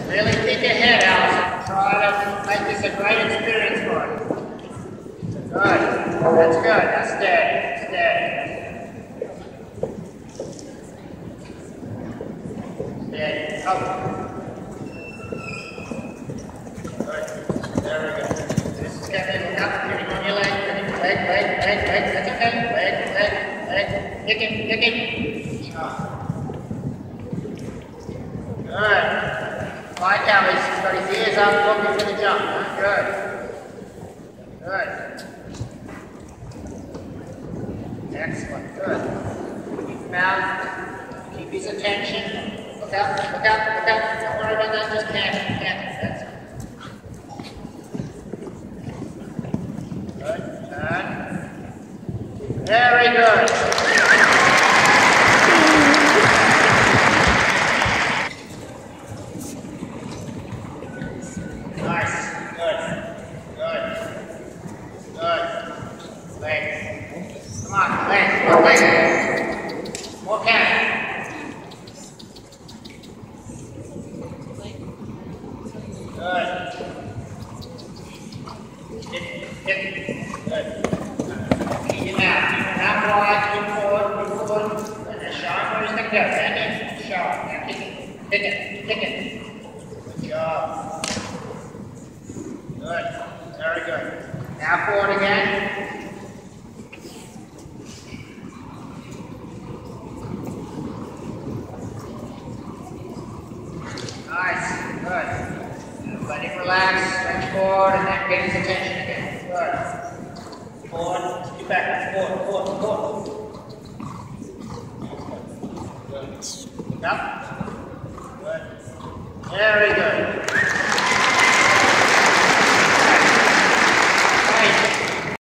Really think ahead, Allison. Try to make this a great experience for you. Good. That's good. Now steady. Steady. Up. Good. There we go. This is getting up. Getting on your leg. Leg. That's okay. Leg. Kicking. Good. Like how he's got his ears up, looking for the jump. Good. Excellent. Good. Keep him out. Keep his attention. Look out. Don't worry about that. Just camp. That's it. Good. Turn. Very good. More count. Good. Good. Keep him out wide, move forward. And show him where he's going to go. Stand in, show him. Now kick it. Good job. Good. Very good. Now forward again. Nice, good. Let him relax, stretch forward, and then get his attention again. Good. Forward, get back, forward. Good. Look up. Good. Very